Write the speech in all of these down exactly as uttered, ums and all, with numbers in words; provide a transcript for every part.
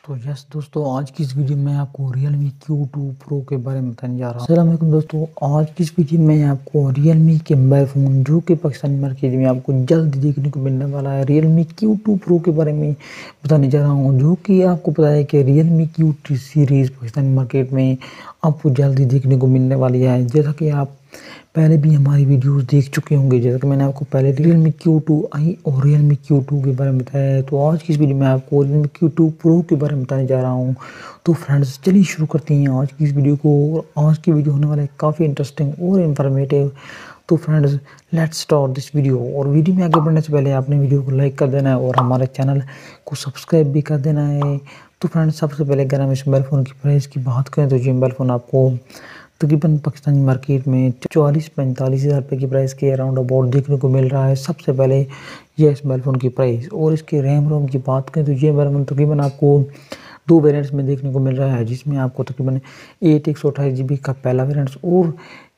तो यस दोस्तों, आज की इस वीडियो में आपको Realme क्यू टू Pro के बारे में बताने जा रहा हूँ। अस्सलाम वालेकुम दोस्तों, आज की इस वीडियो में आपको Realme के मोबाइल फ़ोन जो कि पाकिस्तानी मार्केट में आपको जल्द देखने को मिलने वाला है Realme क्यू टू Pro के बारे में बताने जा रहा हूँ। जो कि आपको पता है कि Realme Q two series Pakistani market में आपको जल्दी देखने को मिलने वाली है। जैसा कि आप पहले भी हमारी वीडियोस देख चुके होंगे, जैसा कि मैंने आपको पहले Realme क्यू टू आई और Realme क्यू टू के बारे में बताया है। तो आज की इस वीडियो में आपको Realme क्यू टू Pro के बारे में बताने जा रहा हूँ। तो फ्रेंड्स, चलिए शुरू करते हैं आज की इस वीडियो को। आज की वीडियो होने वाला है काफ़ी इंटरेस्टिंग और इन्फॉर्मेटिव। तो friends, let's start this video. और वीडियो में आगे बढ़ने से पहले आपने वीडियो को लाइक कर देना है और हमारे चैनल को सब्सक्राइब भी कर देना है। तो फ्रेंड्स, सबसे पहले अगर हम इस मोबाइल फ़ोन की प्राइस की बात करें तो ये मोबाइल फ़ोन आपको तकरीबन पाकिस्तानी मार्केट में चालीस पैंतालीस हज़ार रुपये की प्राइस के अराउंड अबाउट देखने को मिल रहा है। सबसे पहले ये इस मोबाइल फ़ोन की प्राइस और इसके रैम रोम की बात करें तो ये मोबाइल फ़ोन तकरीबन आपको दो वेरिएंट्स में देखने को मिल रहा है, जिसमें आपको तकरीबन एट एक सौ अट्ठाईस जी बी का पहला वेरिएंट्स और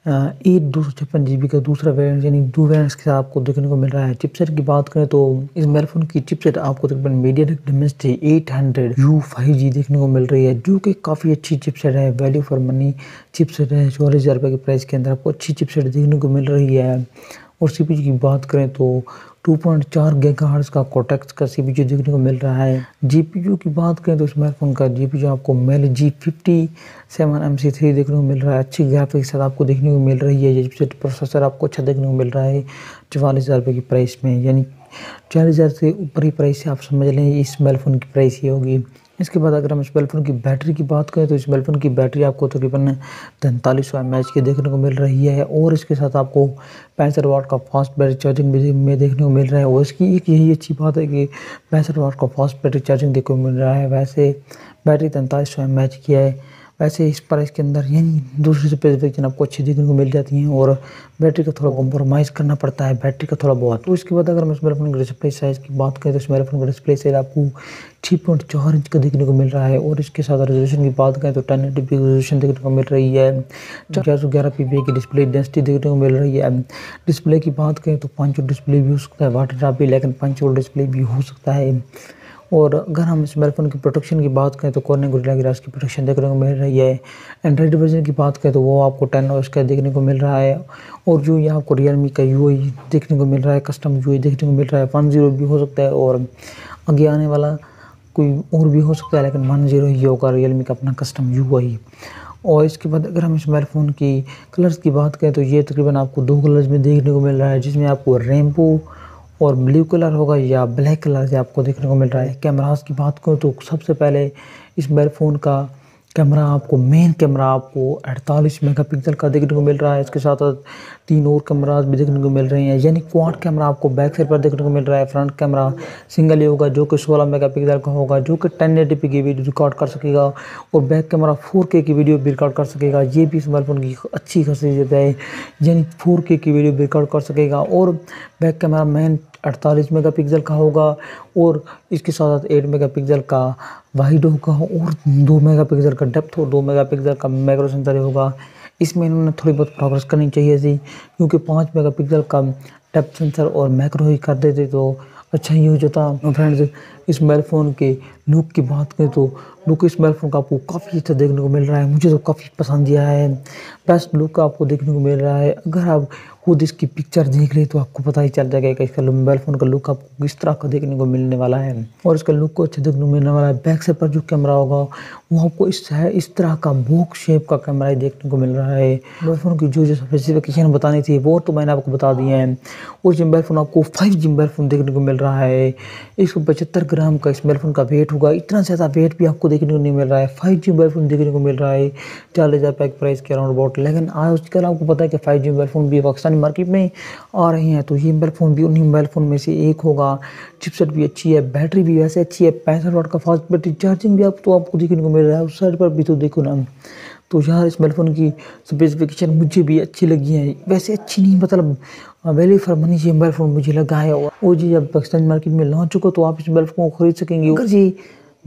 एट दो सौ छप्पन जी बी का दूसरा वेरिएंट, यानी दो वेरिएंट्स के साथ आपको देखने को मिल रहा है। चिपसेट की बात करें तो इस मोबाइल फ़ोन की चिपसेट आपको तकरीबन MediaTek Dimensity eight hundred U five G देखने को मिल रही है, जो कि काफ़ी अच्छी चिपसेट है। वैल्यू फॉर मनी चिपसेट है। चौवालीस हज़ार रुपये की प्राइस के अंदर आपको अच्छी चिपसेट देखने को मिल रही है। और सीपीयू की बात करें तो टू पॉइंट फोर गीगाहर्ट्ज़ का कोर्टेक्स का सीपीयू देखने को मिल रहा है। जीपीयू की बात करें तो स्मार्टफोन का जीपीयू आपको Mali G fifty seven M C three देखने को मिल रहा है। अच्छी ग्राफिक्स के साथ आपको देखने को मिल रही है। ये प्रोसेसर आपको अच्छा देखने को मिल रहा है चवालीस हज़ार रुपये की प्राइस में, यानी चालीस हज़ार से ऊपर ही प्राइस से आप समझ लें इस मोबाइल फ़ोन की प्राइस ये होगी। इसके बाद अगर हम इस मोबाइल फ़ोन की बैटरी की बात करें तो इस मोबाइल फ़ोन की बैटरी आपको तकरीबन तैंतालीस सौ एम एच की देखने को मिल रही है और इसके साथ आपको पैंसठ वाट का फास्ट बैटरी चार्जिंग भी में देखने को मिल रहा है। और इसकी एक यही अच्छी बात है कि पैंसठ वाट का फास्ट बैटरी चार्जिंग देखने को मिल रहा है। वैसे बैटरी तैंतालीस सौ एम एच की है। वैसे इस प्राइस के अंदर यानी दूसरी स्पेसिफिकेशन आपको अच्छी देखने को मिल जाती हैं और बैटरी का थोड़ा कॉम्प्रोमाइज़ करना पड़ता है, बैटरी का थोड़ा बहुत। तो इसके बाद अगर हम इस मोबाइल फ़ोन के डिस्प्ले साइज़ की बात करें तो इस मोबाइल फ़ोन का डिस्प्ले साइज़ आपको थ्री पॉइंट फोर इंच का देखने को मिल रहा है। और इसके साथ रेजोल्यूशन की बात करें तो टेन एटी पी रेजोल्यूशन देखने को मिल रही है। चार सौ ग्यारह पी पी की डिस्प्ले डेंसिटी देखने को मिल रही है। डिस्प्ले की बात करें तो पंच डिस्प्ले भी हो सकता है, वाटर ड्रॉप भी, लेकिन पंच डिस्प्ले भी हो सकता है। और अगर हम इस मोबाइल फ़ोन की प्रोटेक्शन की बात करें तो कॉर्निंग गोरिल्ला ग्लास की प्रोटेक्शन देखने को मिल रही है। एंड्रॉइड वर्जन की बात करें तो वो आपको टेन ओएस का देखने को मिल रहा है। और जो यहाँ आपको Realme का यूआई देखने को मिल रहा है, कस्टम यूआई देखने को मिल रहा है। वन जीरो भी हो सकता है और आगे आने वाला कोई और भी हो सकता है, लेकिन वन जीरो ही होगा Realme का अपना कस्टम यूआई। और इसके बाद अगर हम इस मोबाइल फ़ोन की कलर्स की बात करें तो ये तकरीबन आपको दो कलर्स में देखने को मिल रहा है, जिसमें आपको रेनबो और ब्लू कलर होगा या ब्लैक कलर से आपको देखने को मिल रहा है। कैमरास की बात करूँ तो सबसे पहले इस मोबाइल फ़ोन का कैमरा आपको मेन कैमरा आपको अड़तालीस मेगापिक्सल का देखने को मिल रहा है। इसके साथ साथ तीन और कैमरास भी देखने को मिल रहे हैं, यानी क्वाड कैमरा आपको बैक साइड पर देखने को मिल रहा है। फ्रंट कैमरा सिंगल ही होगा जो कि सोलह मेगापिक्सल का होगा, जो कि टेन एटी पी की वीडियो रिकॉर्ड कर सकेगा और बैक कैमरा फोर के की वीडियो भी रिकॉर्ड कर सकेगा। ये भी इस मोबाइल फ़ोन की अच्छी खासियत है, यानी फोर के की वीडियो भी रिकॉर्ड कर सकेगा। और बैक कैमरा मेन अड़तालीस मेगापिक्सल का होगा और इसके साथ साथ आठ मेगापिक्सल का वाइड होगा और दो मेगापिक्सल का डेप्थ और दो मेगापिक्सल का मैक्रो सेंसर होगा। इसमें इन्होंने थोड़ी बहुत प्रोग्रेस करनी चाहिए थी, क्योंकि पाँच मेगापिक्सल का डेप्थ सेंसर और मैक्रो ही कर देते तो अच्छा ही हो जाता। फ्रेंड्स, इस मोबाइल फ़ोन के लुक की बात करें तो लुक इस मोबाइल फ़ोन का आपको काफ़ी अच्छा देखने को मिल रहा है। मुझे तो काफ़ी पसंद आया है, बेस्ट लुक आपको देखने को मिल रहा है। अगर आप खुद इसकी पिक्चर देख ले तो आपको पता ही चल जाएगा कि इसका मोबाइल फ़ोन का लुक आपको किस तरह का देखने को मिलने वाला है। और इसका लुक को अच्छा देखने को मिलने वाला है। बैक साइड पर जो कैमरा होगा वो आपको इस है इस तरह का बॉक्स शेप का कैमरा ही देखने को मिल रहा है। मोबाइल फ़ोन की जो जो स्पेसिफिकेशन बतानी थी वो तो मैंने आपको बता दिए हैं। और ये मोबाइल फ़ोन आपको फाइव जी मोबाइल फ़ोन देखने को मिल रहा है। एक सौ पचहत्तर ग्राम का इस मोबाइल फ़ोन का वेट होगा, इतना ज़्यादा वेट भी आपको देखने को नहीं मिल रहा है। फाइव जी मोबाइल फ़ोन देखने को मिल रहा है चालीस हज़ार रुपये प्राइस के अराउंड अबाउट। लेकिन आजकल आपको पता है कि फाइव जी मोबाइल फ़ोन भी पाकिस्तानी मार्केट में आ रहे हैं, तो ये मोबाइल फ़ोन भी उन्हीं मोबाइल फ़ोन में से एक होगा। चिपसेट भी अच्छी है, बैटरी भी वैसे अच्छी है, पैंसठ वाट का फास्ट बैटरी चार्जिंग भी आप तो आपको देखने को मिल रहा है। उस साइड पर भी तो देखो ना। तो यार इस मोबाइल फ़ोन की स्पेसिफिकेशन मुझे भी अच्छी लगी है, वैसे अच्छी नहीं मतलब वैल्यू फॉर मनी ये मोबाइल फ़ोन मुझे लगा है। और जी जब पाकिस्तानी मार्केट में लॉन्च होगा तो आप इस मोबाइल फ़ोन को खरीद सकेंगे। अगर जी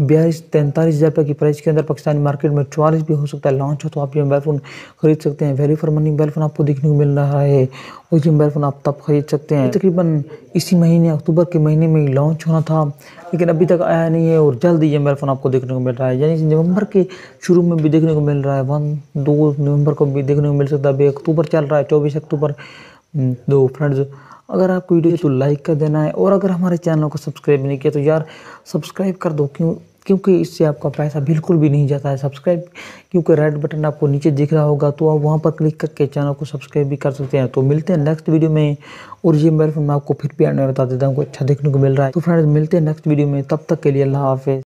बयालीस तैंतालीस हज़ार रुपये की प्राइस के अंदर पाकिस्तानी मार्केट में चौवालीस भी हो सकता है लॉन्च हो, तो आप ये मोबाइल फ़ोन खरीद सकते हैं। Value for money mobile phone आपको देखने को मिल रहा है और ये मोबाइल फ़ोन आप तब खरीद सकते हैं। तकरीबन इसी महीने अक्टूबर के महीने में लॉन्च होना था, लेकिन अभी तक आया नहीं है और जल्द ही ये मोबाइल फ़ोन आपको देखने को मिल रहा है, यानी नवंबर के शुरू में भी देखने को मिल रहा है। वन दो नवंबर को भी देखने को मिल सकता है। अभी अक्टूबर चल रहा है, चौबीस अक्टूबर। दो फ्रेंड्स, अगर आपको वीडियो तो लाइक कर देना है और अगर हमारे चैनल को सब्सक्राइब नहीं किया तो यार सब्सक्राइब कर दो, क्यों क्योंकि इससे आपका पैसा बिल्कुल भी नहीं जाता है। सब्सक्राइब क्योंकि रेड बटन आपको नीचे दिख रहा होगा, तो आप वहां पर क्लिक करके चैनल को सब्सक्राइब भी कर सकते हैं। तो मिलते हैं नेक्स्ट वीडियो में, और ये मोबाइल फोन मैं आपको फिर भी आने में बता देता हूँ अच्छा देखने को मिल रहा है। तो फ्रेंड्स मिलते हैं नेक्स्ट वीडियो में, तब तक के लिए अल्लाह हाफिज़।